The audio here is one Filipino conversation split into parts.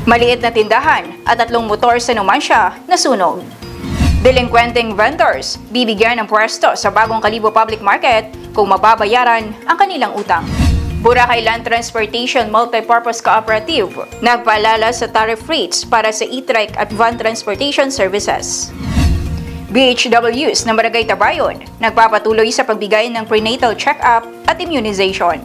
Maliit na tindahan at 3 motor sa Numancia nasunog. Delinquenting vendors bibigyan ng pwesto sa Bagong Kalibo Public Market kung mababayaran ang kanilang utang. Boracay Land Transportation Multipurpose Cooperative nagpaalala sa tariff rates para sa e-trike at van transportation services. BHWs ng Barangay Tabayon nagpapatuloy sa pagbigay ng prenatal check-up at immunization.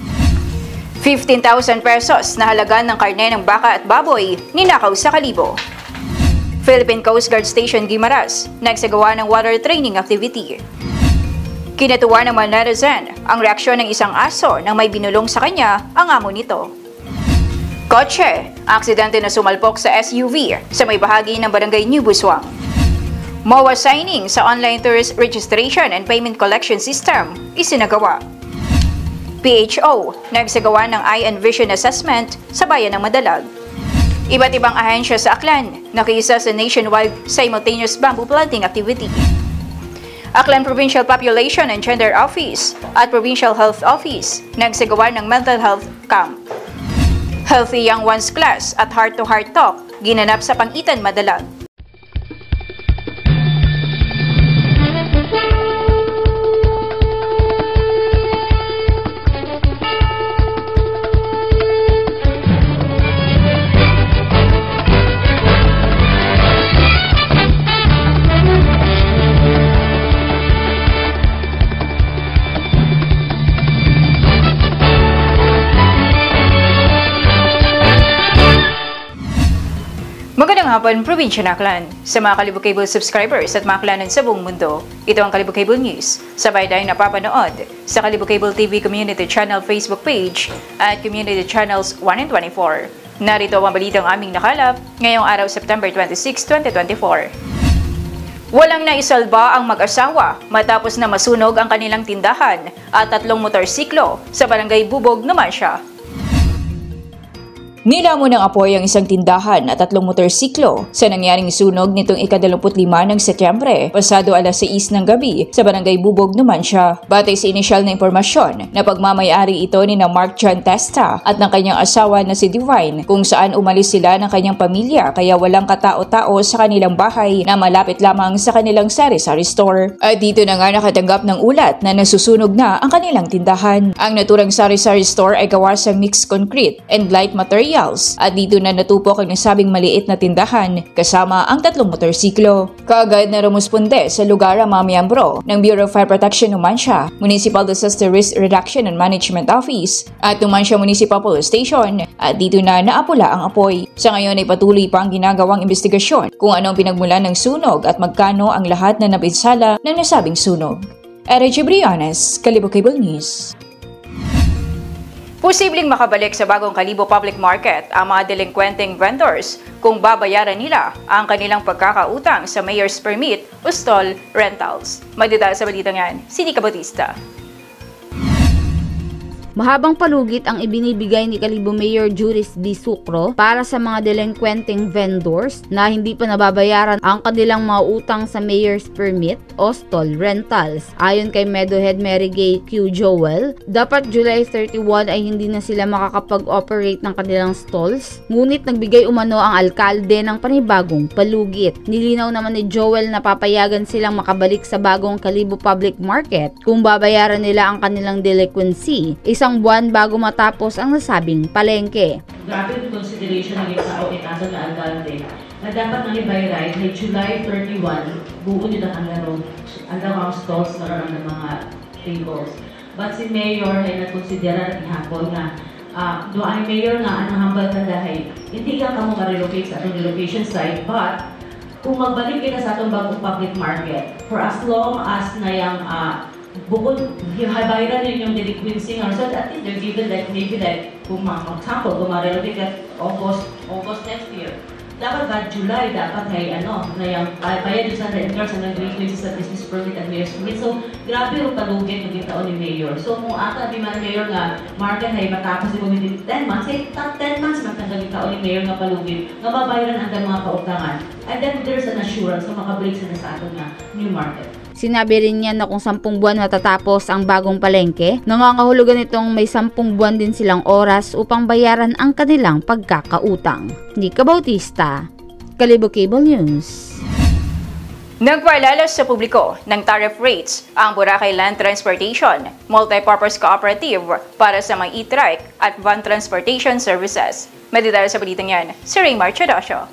15,000 pesos na halaga ng karne ng baka at baboy ninakaw sa Kalibo. Philippine Coast Guard Station Guimaras nagsagawa ng water training activity. Kinatuwa ng mga netizen ang reaksyon ng isang aso nang may binulong sa kanya ang amo nito. Kotse, aksidente na sumalpok sa SUV sa may bahagi ng Barangay New Busuang. MOA signing sa Online Tourist Registration and Payment Collection System isinagawa. PHO, nagsagawa ng Eye and Vision Assessment sa bayan ng Madalag. Iba't ibang ahensya sa Aklan nakiisa sa nationwide simultaneous bamboo planting activity. Aklan Provincial Population and Gender Office at Provincial Health Office nagsagawa ng mental health camp. Healthy Young Ones Class at Heart to Heart Talk ginanap sa Pangitan, Madalag. Magandang hapon, Probinsya ng Aklan. Sa mga Kalibo Cable subscribers at mga Aklanan sa buong mundo, ito ang Kalibo Cable News. Sabay tayong napapanood sa Kalibo Cable TV Community Channel Facebook page at Community Channels 1 and 24. Narito ang balitang aming nakalap ngayong araw September 26, 2024. Walang naisalba ang mag-asawa matapos na masunog ang kanilang tindahan at 3 motorsiklo sa Barangay Bubog, Numancia. Nilamon ng apoy ang isang tindahan at 3 motorsiklo sa nangyaring sunog nitong ika-25 ng Setyembre, pasado alas 6 ng gabi sa Barangay Bubog, Numancia. Batay sa inisyal na impormasyon na pagmamayari ito ni na Mark John Testa at ng kanyang asawa na si Divine, kung saan umalis sila ng kanyang pamilya kaya walang katao-tao sa kanilang bahay na malapit lamang sa kanilang sari-sari store. At dito na nga nakatanggap ng ulat na nasusunog na ang kanilang tindahan. Ang naturang sari-sari store ay gawa sa mixed concrete and light material at dito na natupok ang nasabing maliit na tindahan kasama ang 3 motorsiklo. Kaagad na rumusponde sa lugar ang mga miyembro ng Bureau of Fire Protection Numancia, Municipal Disaster Risk Reduction and Management Office at Numancia Municipal Police Station at dito na naapula ang apoy. Sa ngayon ay patuloy pa ang ginagawang investigasyon kung anong pinagmulan ng sunog at magkano ang lahat na napinsala ng nasabing sunog. Erich Briones, Kalibo Cable News. Posibleng makabalik sa Bagong Kalibo Public Market ang mga delinquenting vendors kung babayaran nila ang kanilang pagkakautang sa Mayor's Permit o Stall Rentals. Magdadala sa balitang yan, si Nika Bautista. Mahabang palugit ang ibinibigay ni Kalibo Mayor Juris D. Sucro para sa mga delinquenting vendors na hindi pa nababayaran ang kanilang mga utang sa Mayor's Permit o Stall Rentals. Ayon kay Meadowhead Mary Gay Q. Joel, dapat July 31 ay hindi na sila makakapag-operate ng kanilang stalls, ngunit nagbigay umano ang alkalde ng panibagong palugit. Nilinaw naman ni Joel na papayagan silang makabalik sa Bagong Kalibo Public Market kung babayaran nila ang kanilang delinquency, isang buwan bago matapos ang nasabing palengke. Grabe yung consideration ng tao itaso na alkalde na dapat nang by right na July 31 buo nila ang ang stalls na ng mga tables. But si Mayor ay nagkonsidera at ihapon na doon ay Mayor nga ang hambal ka dahil hindi ka mo ma-relocate sa atong relocation site, but kung magbalik kita sa atong bagong public market for as long as na yung bukod bayaran din yung delinquency nga, so at least they're given like maybe like kung mag-sample, kung ma-relocate at August next year, dapat ba July dapat ay na yung bayad yung sa renter sa delinquency sa business permit at mayor's permit. So grabe yung palugit ng taon ni Mayor. So kung ata di man Mayor nga market ay matapos yung within 10 months, ay 10 months magtanggal yung taon ni Mayor nga palugit nga babayaran ang mga pautangan, and then there's an assurance na makabalik sa aton na new market. Sinabi rin niya na kung 10 buwan matatapos ang bagong palengke, nangangahulugan itong may 10 buwan din silang oras upang bayaran ang kanilang pagkakautang. Nika Bautista, Kalibo Cable News. Nagpaalala sa publiko ng tariff rates ang Boracay Land Transportation Multipurpose Cooperative para sa mga e-trike at van transportation services. May detalye sa balitang yan, si Raymar Chadasio.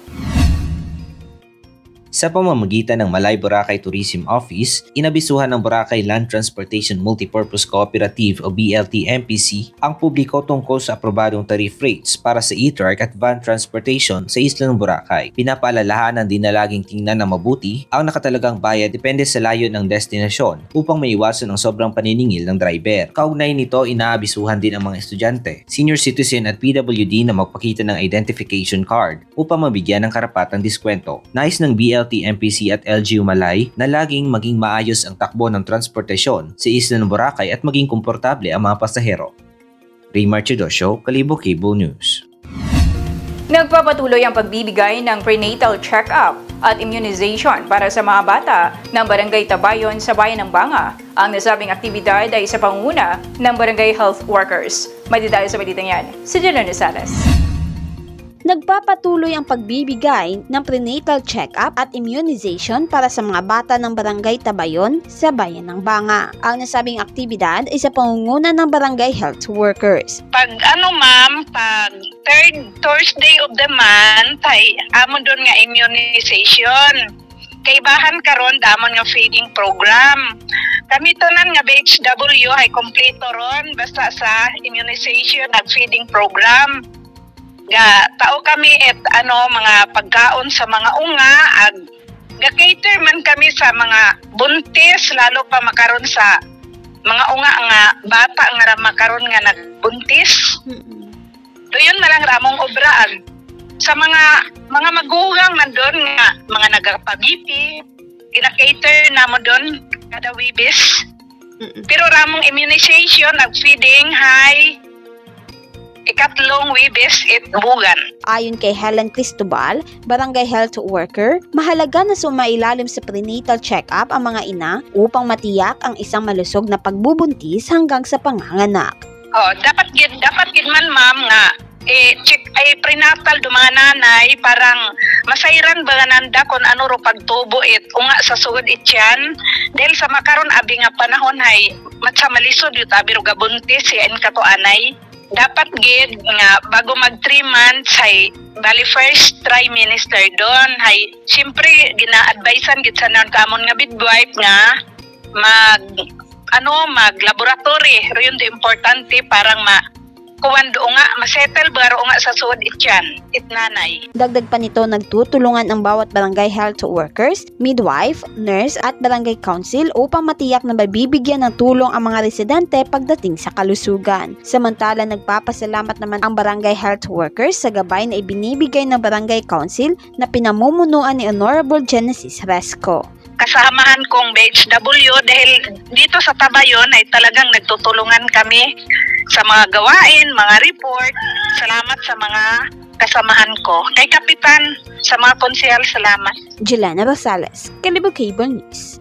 Sa pamamagitan ng Malay Boracay Tourism Office, inabisuhan ng Boracay Land Transportation Multipurpose Cooperative o BLT-MPC ang publiko tungkol sa aprobadong tariff rates para sa e-trike at van transportation sa isla ng Boracay. Pinapaalalahanan din na laging tingnan na mabuti ang nakatalagang bayad depende sa layo ng destinasyon upang maiwasan ang sobrang paniningil ng driver. Kaugnay nito, inaabisuhan din ang mga estudyante, senior citizen at PWD na magpakita ng identification card upang mabigyan ng karapatang diskwento. Nais ng BLT-MPC at LGU Malay na laging maging maayos ang takbo ng transportasyon sa isla ng Boracay at maging komportable ang mga pasahero. Raymar Chadasio, Kalibo Cable News. Nagpapatuloy ang pagbibigay ng prenatal check-up at immunization para sa mga bata ng Barangay Tabayon sa Bayan ng Banga. Ang nasabing aktibidad ay sa pangunguna ng Barangay Health Workers. May detalye sa balitang yan, si Jelena Salas. Nagpapatuloy ang pagbibigay ng prenatal check-up at immunization para sa mga bata ng Barangay Tabayon sa Bayan ng Banga. Ang nasabing aktibidad ay sa pangunguna ng Barangay Health Workers. Pag pag third Thursday of the month ay amon doon nga immunization. Kaibahan karon damon nga feeding program. Kami tanan nga BHW ay kompleto ron basta sa immunization at feeding program. Tao kami mga pagkaon sa mga unga ag ga-cater man kami sa mga buntis lalo pa makaron sa mga unga nga bata nga makaron nga nagbuntis. Doyon na lang ramong obra ag sa mga magugang man doon nga mga nagpabipi gina-cater namo doon kada wibis. Pero ramong immunization ag feeding hay ikatlong wibis bugan. Ayon kay Helen Cristobal, Barangay Health Worker, mahalaga na sumailalim sa prenatal check-up ang mga ina upang matiyak ang isang malusog na pagbubuntis hanggang sa panganganak. Dapat gid man ma'am nga check ay prenatal do mga nanay parang masayran ba nanda kung ano ro pagtubo unga sa sugod ityan dahil sa makaron abi nga panahon hay matsa malisod yut abi ro gabuntis siya kato anay. Dapat gid nga bago mag 3 months ay bali first trimester doon ay siyempre gina-advisean gid sa non kamon nga midwife nga mag laboratory ro yun importante parang kuwan do nga masettle baro nga sa suod ityan itnanay. Dagdag pa nito, nagtutulungan ang bawat barangay health workers, midwife, nurse at barangay council upang matiyak na mabibigyan ng tulong ang mga residente pagdating sa kalusugan. Samantala, nagpapasalamat naman ang barangay health workers sa gabay na ibinibigay ng barangay council na pinamumunuan ni Honorable Genesis Resco. Kasamahan kong BHW dahil dito sa Tabayon ay talagang nagtutulungan kami sa mga gawain, mga report. Salamat sa mga kasamahan ko. Kay Kapitan, sa mga konsehal, salamat. Jelena Rosales, Kalibo Cable News.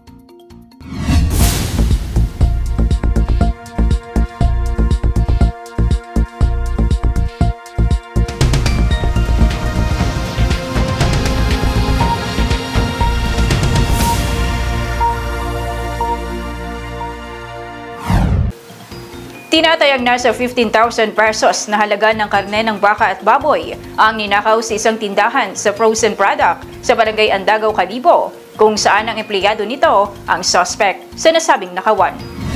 Tinatayang nasa 15,000 pesos na halaga ng karne ng baka at baboy ang ninakaw sa isang tindahan sa frozen product sa Barangay Andagaw, Kalibo, kung saan ang empleyado nito ang suspect sa nasabing nakawan.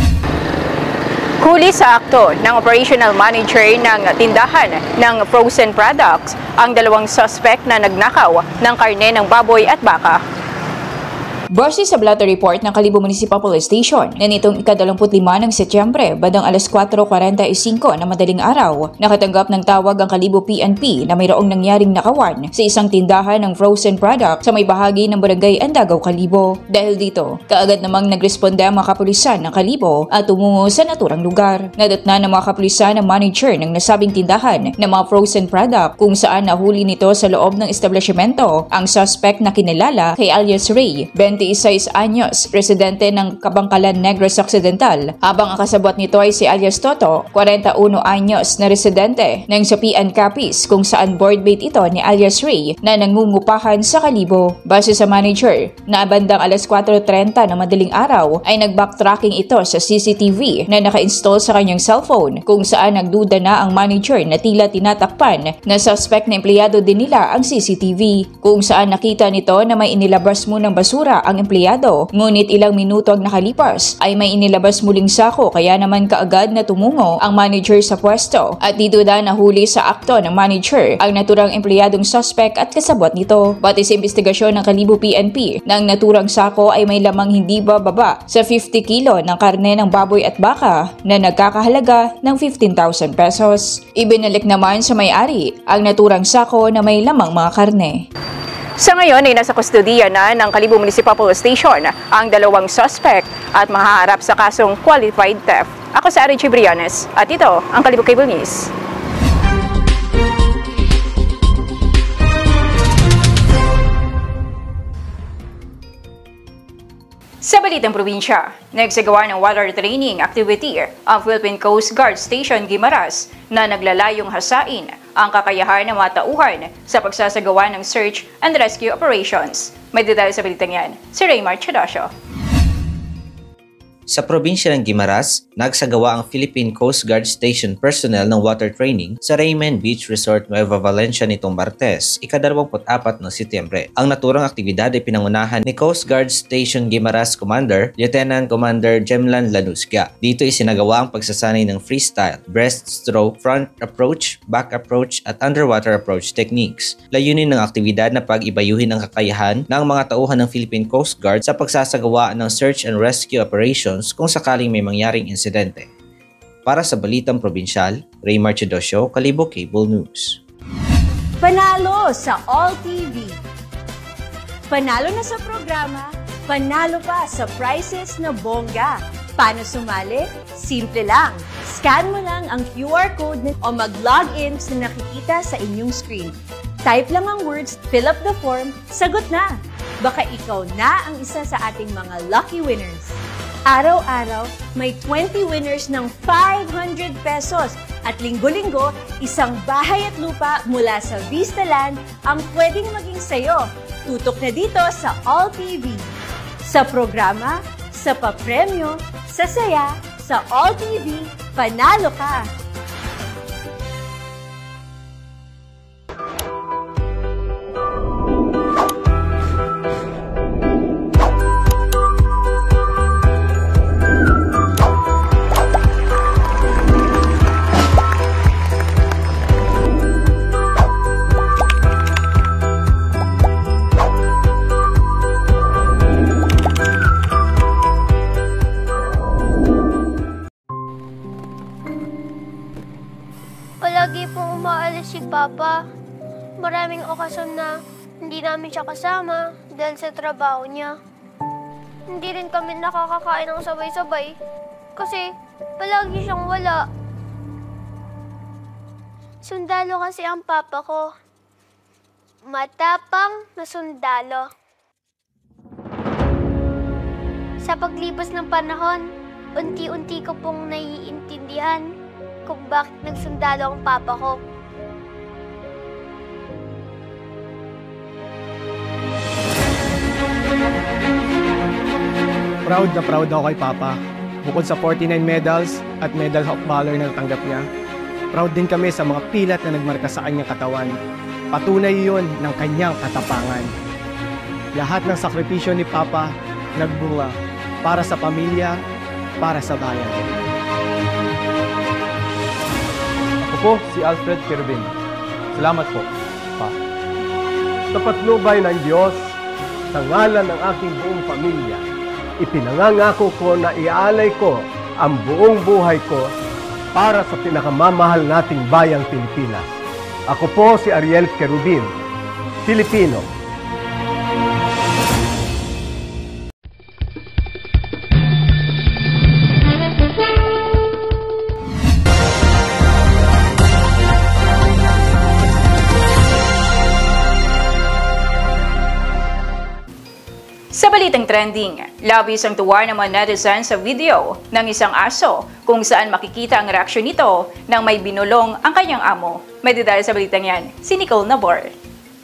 Huli sa akto ng operational manager ng tindahan ng frozen products ang dalawang suspect na nagnakaw ng karne ng baboy at baka. Base sa blatter report ng Kalibo Municipal Police Station na nitong ika-25 ng Setyembre, bandang alas 4:45 na madaling araw, nakatanggap ng tawag ang Kalibo PNP na mayroong nangyaring nakawan sa isang tindahan ng frozen product sa may bahagi ng Barangay Andagaw, Kalibo. Dahil dito, kaagad namang nagresponde ang mga kapulisan ng Kalibo at tumungo sa naturang lugar. Nadatna ng mga kapulisan ang manager ng nasabing tindahan ng mga frozen product kung saan nahuli nito sa loob ng establishmento ang suspect na kinilala kay alias Ray, 20 26 anyos, residente ng Kabangkalan, Negros Occidental, habang ang kasabwat nito ay si alias Toto, 41 anyos na residente ng Sapian Capiz, kung saan boardmate ito ni alias Ray na nangungupahan sa Kalibo. Base sa manager, na bandang alas 4:30 ng madaling araw ay nag-backtracking ito sa CCTV na naka-install sa kanyang cellphone, kung saan nagduda na ang manager na tila tinatakpan na suspect na empleyado din nila ang CCTV, kung saan nakita nito na may inilabas munang basura ang empleyado, ngunit ilang minuto ang nakalipas ay may inilabas muling sako, kaya naman kaagad na tumungo ang manager sa pwesto at dito na nahuli sa akto ng manager ang naturang empleyadong suspect at kasabwat nito. Batay sa investigasyon ng Kalibo PNP, ng naturang sako ay may lamang hindi bababa sa 50 kilo ng karne ng baboy at baka na nagkakahalaga ng 15,000 pesos. Ibinalik naman sa may-ari ang naturang sako na may lamang mga karne. Sa ngayon ay nasa kustodiya na ng Kalibo Municipal Police Station ang dalawang suspect at mahaharap sa kasong qualified theft. Ako si Archie Briones at ito ang Kalibo Cable News. Sa balitang probinsya, nagsagawa ng water training activity ang Philippine Coast Guard Station Guimaras na naglalayong hasain ang kakayahan ng mga tauhan sa pagsasagawa ng search and rescue operations. May detalye sa balitang yan, si Raymar Chadasio. Sa probinsya ng Guimaras, nagsagawa ang Philippine Coast Guard Station personnel ng water training sa Raymond Beach Resort, Nueva Valencia nitong Martes, ika-24 ng Setyembre. Ang naturang aktibidad ay pinangunahan ni Coast Guard Station Guimaras Commander, Lieutenant Commander Jemlan Lanusga. Dito isinagawa ang pagsasanay ng freestyle, breaststroke, front approach, back approach at underwater approach techniques. Layunin ng aktibidad na pag-ibayuhin ang kakayahan ng mga tauhan ng Philippine Coast Guard sa pagsasagawa ng search and rescue operations kung sakaling may mangyaring insidente. Para sa Balitang Probinsyal, Raymar Chadasio, Kalibo Cable News. Panalo sa All TV. Panalo na sa programa, panalo pa sa prizes na bongga. Paano sumali? Simple lang. Scan mo lang ang QR code o mag-login sa nakikita sa inyong screen. Type lang ang words, fill up the form, sagot na. Baka ikaw na ang isa sa ating mga lucky winners. Araw-araw, may 20 winners ng 500 pesos at linggo-linggo, isang bahay at lupa mula sa Vistaland ang pwedeng maging sayo. Tutok na dito sa All TV. Sa programa, sa papremyo, sa saya, sa All TV, panalo ka! Palagi pong umaalis si Papa. Maraming okasyon na hindi namin siya kasama dahil sa trabaho niya. Hindi rin kami nakakakain ng sabay-sabay kasi palagi siyang wala. Sundalo kasi ang Papa ko. Matapang na sundalo. Sa paglipas ng panahon, unti-unti ko pong naiintindihan kung bakit nagsundalo ang Papa ko. Proud na proud ako kay Papa. Bukod sa 49 medals at Medal of Valor na natanggap niya, proud din kami sa mga pilat na nagmarka sa kanyang katawan. Patunay iyon ng kanyang katapangan. Lahat ng sakripisyo ni Papa nagbunga para sa pamilya, para sa bayan. Ako po si Alfred Kervin. Salamat po, Pa. Sa patnubay ng Diyos, sa ngalan ng aking buong pamilya, ipinangangako ko na iaalay ko ang buong buhay ko para sa pinakamamahal nating bayang Pilipinas. Ako po si Ariel Kerubin, Pilipino. Sa Sa balitang trending, labis ang tuwa ng mga netizens sa video ng isang aso kung saan makikita ang reaksyon nito nang may binulong ang kanyang amo. May detalye sa balitang yan, si Nicole Nabor.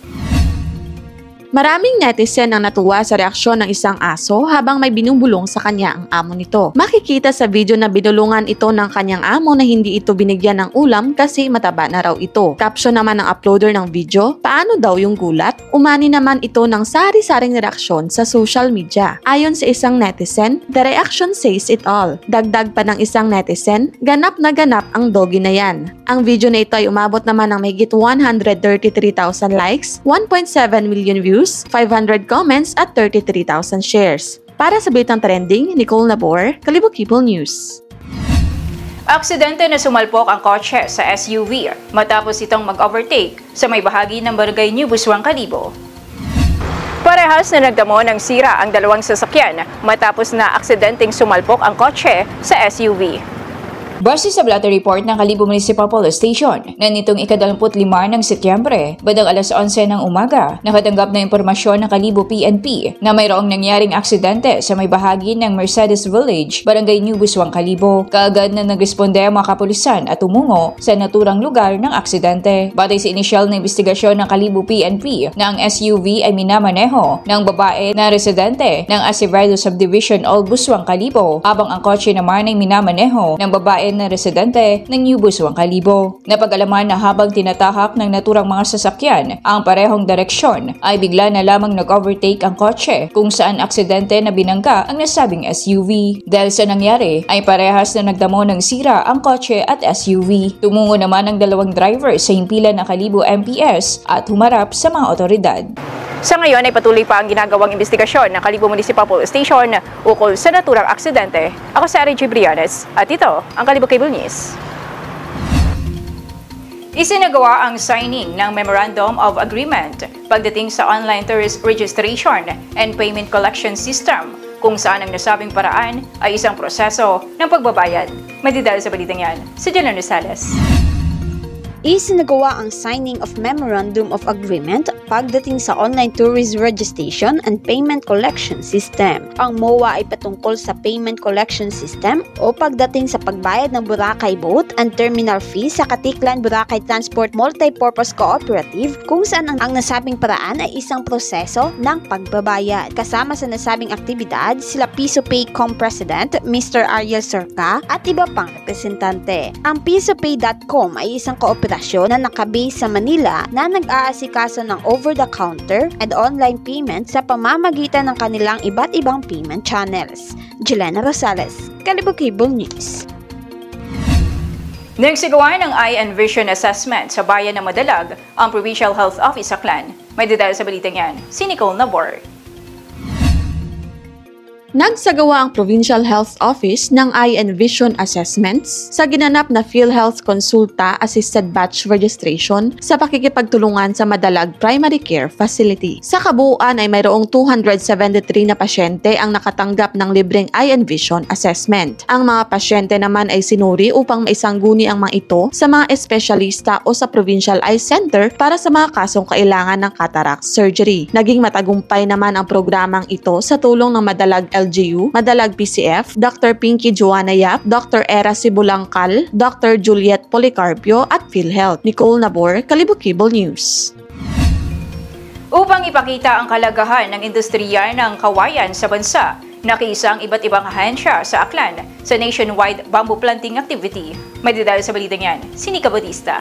Maraming netizen ang natuwa sa reaksyon ng isang aso habang may binubulong sa kanya ang amo nito. Makikita sa video na binulungan ito ng kanyang amo na hindi ito binigyan ng ulam kasi mataba na raw ito. Caption naman ng uploader ng video, paano daw yung gulat? Umani naman ito ng sari-saring reaksyon sa social media. Ayon sa isang netizen, the reaction says it all. Dagdag pa ng isang netizen, ganap na ganap ang doggy na yan. Ang video na ito ay umabot naman ng mahigit 133,000 likes, 1.7 million views, 500 comments at 33,000 shares. Para sa Balitang Trending, Nicole Nabor, Kalibo Cable News. Aksidente na sumalpok ang kotse sa SUV matapos itong mag-overtake sa may bahagi ng barangay New Busuan, Kalibo. Parehas na nagdamo ng sira ang dalawang sasakyan matapos na aksidenteng sumalpok ang kotse sa SUV. Base sa Blatter Report ng Kalibo Municipal Police Station na nitong ika-25 ng Setyembre, bandang alas 11 ng umaga, nakatanggap na impormasyon ng Kalibo PNP na mayroong nangyaring aksidente sa may bahagi ng Mercedes Village, Barangay New Busuan, Kalibo. Kaagad na nagresponde ang mga kapulisan at tumungo sa naturang lugar ng aksidente. Batay sa inisyal na investigasyon ng Kalibo PNP na ang SUV ay minamaneho ng babae na residente ng Acevedo Subdivision, Old Busuan, Kalibo, habang ang kotse naman ay minamaneho ng babae na residente ng New Busuan, Kalibo. Napag-alaman na habang tinatahak ng naturang mga sasakyan ang parehong direksyon ay bigla na lamang nag-overtake ang kotse kung saan aksidente na binangga ang nasabing SUV. Dahil sa nangyari ay parehas na nagdamo ng sira ang kotse at SUV. Tumungo naman ang dalawang driver sa himpilan ng Kalibo MPS at humarap sa mga otoridad. Sa ngayon ay patuloy pa ang ginagawang investigasyon ng Kalibo Municipal Police Station ukol sa naturang aksidente. Ako si Ari G. Brianes at ito ang Kalibo Cable News. Isinagawa ang signing ng Memorandum of Agreement pagdating sa Online Tourist Registration and Payment Collection System kung saan ang nasabing paraan ay isang proseso ng pagbabayad. May detalye sa balitang yan, si Jelena Rosales. Isinagawa ang signing of Memorandum of Agreement pagdating sa Online Tourist Registration and Payment Collection System. Ang MOA ay patungkol sa Payment Collection System o pagdating sa pagbayad ng Boracay Boat and Terminal Fees sa Katiklan Boracay Transport Multipurpose Cooperative kung saan ang nasabing paraan ay isang proseso ng pagbabayad. Kasama sa nasabing aktibidad sila PisoPay.com President Mr. Ariel Sorca at iba pang representante. Ang PisoPay.com ay isang kooperasyon na nakabase sa Manila na nag-aasikaso ng over-the-counter and online payment sa pamamagitan ng kanilang iba't ibang payment channels. Jelena Rosales, Kalibo Cable News. Nagsagawa ng Eye and Vision Assessment sa bayan ng Madalag ang Provincial Health Office Aklan. May detalye sa balitang yan, si Nicole Nabor. Nagsagawa ang Provincial Health Office ng Eye and Vision Assessments sa ginanap na PhilHealth Consulta Assisted Batch Registration sa pakikipagtulungan sa Madalag Primary Care Facility. Sa kabuuan ay mayroong 273 na pasyente ang nakatanggap ng libreng Eye and Vision Assessment. Ang mga pasyente naman ay sinuri upang maisangguni ang mga ito sa mga espesyalista o sa Provincial Eye Center para sa mga kasong kailangan ng cataract surgery. Naging matagumpay naman ang programang ito sa tulong ng Madalag LGU, Madalag PCF, Dr. Pinky Joanna Yap, Dr. Era Sibulangkal, Dr. Juliet Policarpio at PhilHealth. Nicole Nabor, Kalibo Cable News. Upang ipakita ang kalagahan ng industriya ng kawayan sa bansa, nakiisa ang iba't ibang ahensya sa Aklan sa nationwide bamboo planting activity. May detalye sa balitang yan, si Nika Bautista.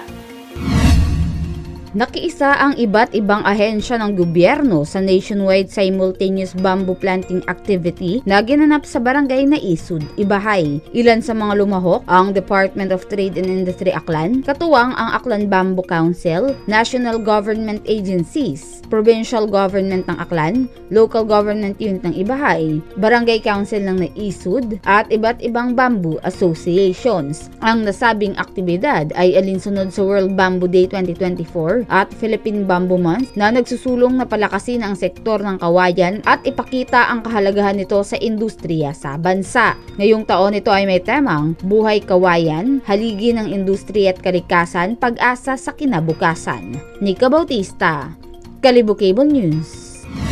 Nakiisa ang iba't ibang ahensya ng gobyerno sa nationwide simultaneous bamboo planting activity na ginanap sa barangay na Isud, Ibahay. Ilan sa mga lumahok ang Department of Trade and Industry Aklan, katuwang ang Aklan Bamboo Council, National Government Agencies, Provincial Government ng Aklan, Local Government Unit ng Ibahay, Barangay Council ng Naisud, at iba't ibang bamboo associations. Ang nasabing aktibidad ay alinsunod sa World Bamboo Day 2024 at Philippine Bamboo Month na nagsusulong na palakasin ang sektor ng kawayan at ipakita ang kahalagahan nito sa industriya sa bansa. Ngayong taon ito ay may temang Buhay Kawayan, Haligi ng Industriya at Kalikasan, Pag-asa sa Kinabukasan. Nika Bautista, Kalibo Cable News.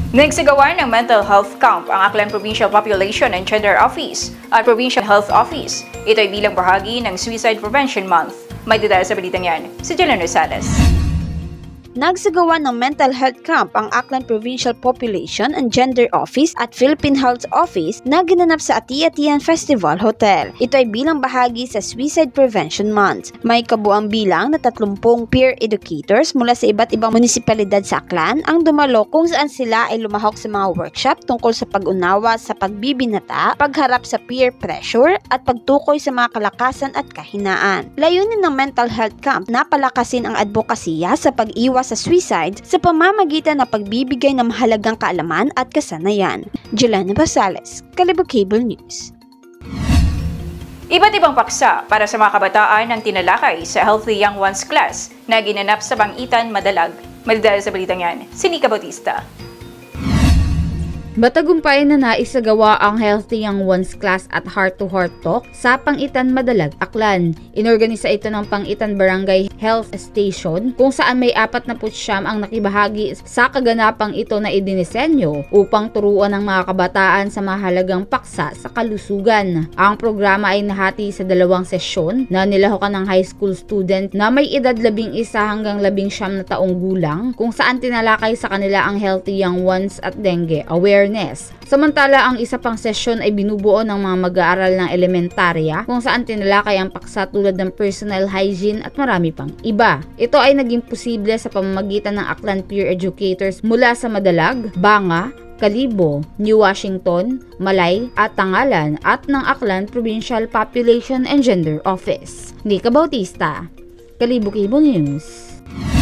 Nagsagawa ng mental health camp ang Aklan Provincial Population and Gender Office at Provincial Health Office. Ito ay bilang bahagi ng Suicide Prevention Month. May detalye sa balitang yan, si Jelen Rosales. Nagsagawa ng mental health camp ang Aklan Provincial Population and Gender Office at Philippine Health Office na ginanap sa Ati-Atian Festival Hotel. Ito ay bilang bahagi sa Suicide Prevention Month. May kabuang bilang na 30 peer educators mula sa iba't ibang munisipalidad sa Aklan ang dumalo kung saan sila ay lumahok sa mga workshop tungkol sa pag-unawa sa pagbibinata, pagharap sa peer pressure at pagtukoy sa mga kalakasan at kahinaan. Layunin ng mental health camp na palakasin ang advokasya sa pag-iwas sa suicide sa pamamagitan ng pagbibigay ng mahalagang kaalaman at kasanayan. Jelena Rosales, Kalibog Cable News. Iba't ibang paksa para sa mga kabataan ang tinalakay sa Healthy Young Ones class na ginanap sa Bangitan, Madalag. Malidal sa balitang yan, si Nika Bautista. Matagumpay na naisagawa ang Healthy Young Ones class at heart-to-heart talk sa Pangitan, Madalag, Aklan. Inorganisa ito ng Pangitan Barangay Health Station kung saan may 49 ang nakibahagi sa kaganapang ito na idinisenyo upang turuan ng mga kabataan sa mahalagang paksa sa kalusugan. Ang programa ay nahati sa 2 sesyon na nilahukan ng high school student na may edad 11 hanggang 19 na taong gulang kung saan tinalakay sa kanila ang Healthy Young Ones at dengue awareness. Samantala, ang isa pang sesyon ay binubuo ng mga mag-aaral ng elementarya kung saan tinalakay ang paksa tulad ng personal hygiene at marami pang iba. Ito ay naging posible sa pamamagitan ng Aklan peer educators mula sa Madalag, Banga, Kalibo, New Washington, Malay at Tangalan at ng Aklan Provincial Population and Gender Office. Nika Bautista, Kalibog Cable News.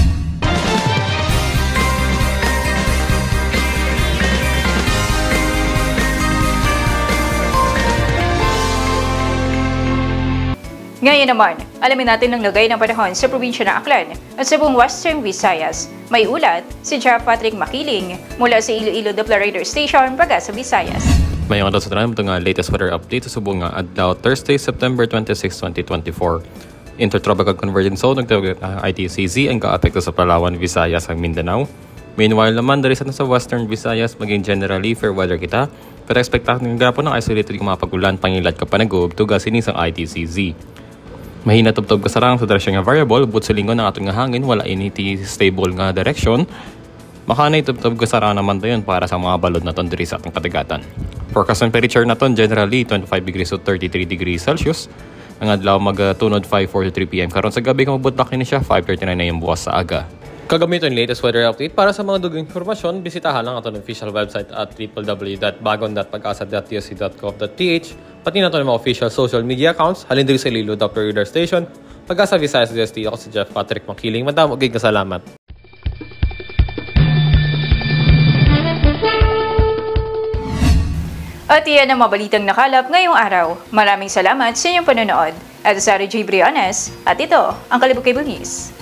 Ngayon naman, alamin natin ang lagay ng panahon sa probinsya ng Aklan at sa buong Western Visayas. May ulat si Jeff Patrick Makiling mula sa Iloilo Doppler Radar Station, Pagasa, Visayas. May ang sa tanan itong latest weather update sa buong adlaw Thursday, September 26, 2024. Intertropical Convergence Zone nagtawag ng ITCZ ang kaapekto sa Palawan, Visayas ang Mindanao. Meanwhile naman, dari sa Western Visayas, maging generally fair weather kita, pero expectahan ng grapo ng isolated ng mga pag-ulan, pangilat ka panagog, tuga sinis ang ITCZ. Mahina tubtob kasarang sa direksyon nga variable, but sa linggo ng atong nga hangin, wala initi stable nga direksyon. Makanay tubtob kasarang naman tayo para sa mga balod na ton diri sa atong kadagatan. Forecast temperature na ton generally 25 degrees to 33 degrees Celsius. Ang adlaw magtunod 5:43 PM. Karon sa gabi kung mabutlak ni siya 5:39 na yung buwas sa aga. Kagamiton yung latest weather update. Para sa mga dugang informasyon, bisitahan lang ato ng official website at www.bagon.pagasa.tsc.gov.ph. Pati na ito ng mga official social media accounts. Halin diri sa Iloilo Doppler Radar Station. Pagasa Visayas DST. Ako si Jeff Patrick Makiling. Madam, ugig na salamat. At iyan ang mabalitang nakalap ngayong araw. Maraming salamat sa inyong panonood. At sa J. Briones, at ito ang Kalibog Cable News.